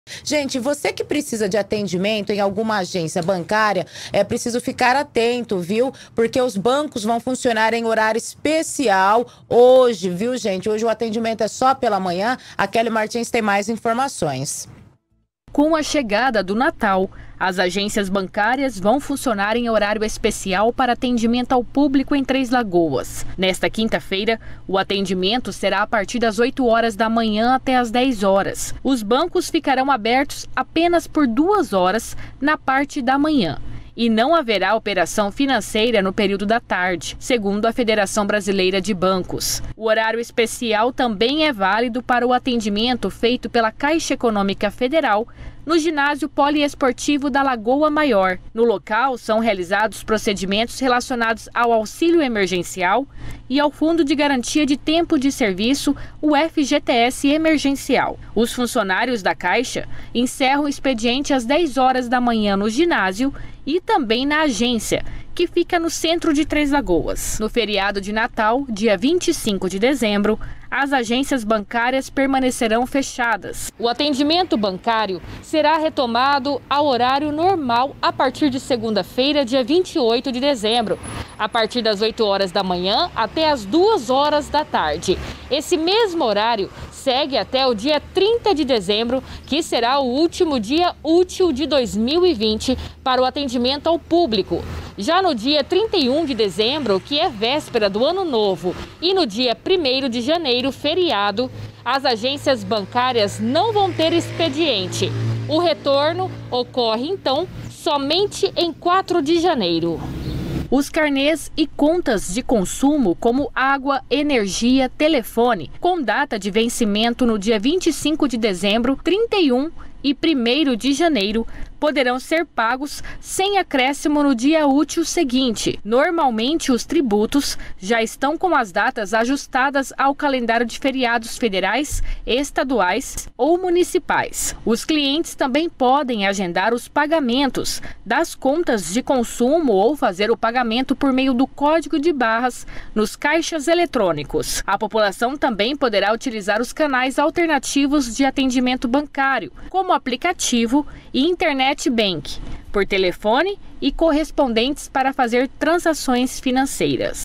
Gente, você que precisa de atendimento em alguma agência bancária, é preciso ficar atento, viu? Porque os bancos vão funcionar em horário especial hoje, viu, gente? Hoje o atendimento é só pela manhã. A Kelly Martins tem mais informações. Com a chegada do Natal, as agências bancárias vão funcionar em horário especial para atendimento ao público em Três Lagoas. Nesta quinta-feira, o atendimento será a partir das 8 horas da manhã até as 10 horas. Os bancos ficarão abertos apenas por 2 horas na parte da manhã. E não haverá operação financeira no período da tarde, segundo a Federação Brasileira de Bancos. O horário especial também é válido para o atendimento feito pela Caixa Econômica Federal no ginásio poliesportivo da Lagoa Maior. No local são realizados procedimentos relacionados ao auxílio emergencial e ao Fundo de Garantia de Tempo de Serviço, o FGTS emergencial. Os funcionários da Caixa encerram o expediente às 10 horas da manhã no ginásio e também na agência, que fica no centro de Três Lagoas. No feriado de Natal, dia 25 de dezembro, as agências bancárias permanecerão fechadas. O atendimento bancário será retomado ao horário normal a partir de segunda-feira, dia 28 de dezembro, a partir das 8 horas da manhã até as 2 horas da tarde. Esse mesmo horário segue até o dia 30 de dezembro, que será o último dia útil de 2020 para o atendimento ao público. Já no dia 31 de dezembro, que é véspera do Ano Novo, e no dia 1º de janeiro, feriado, as agências bancárias não vão ter expediente. O retorno ocorre, então, somente em 4 de janeiro. Os carnês e contas de consumo, como água, energia, telefone, com data de vencimento no dia 25 de dezembro, 31 e 1º de janeiro, poderão ser pagos sem acréscimo no dia útil seguinte. Normalmente, os tributos já estão com as datas ajustadas ao calendário de feriados federais, estaduais ou municipais. Os clientes também podem agendar os pagamentos das contas de consumo ou fazer o pagamento por meio do código de barras nos caixas eletrônicos. A população também poderá utilizar os canais alternativos de atendimento bancário, como aplicativo e internet bank, por telefone e correspondentes para fazer transações financeiras.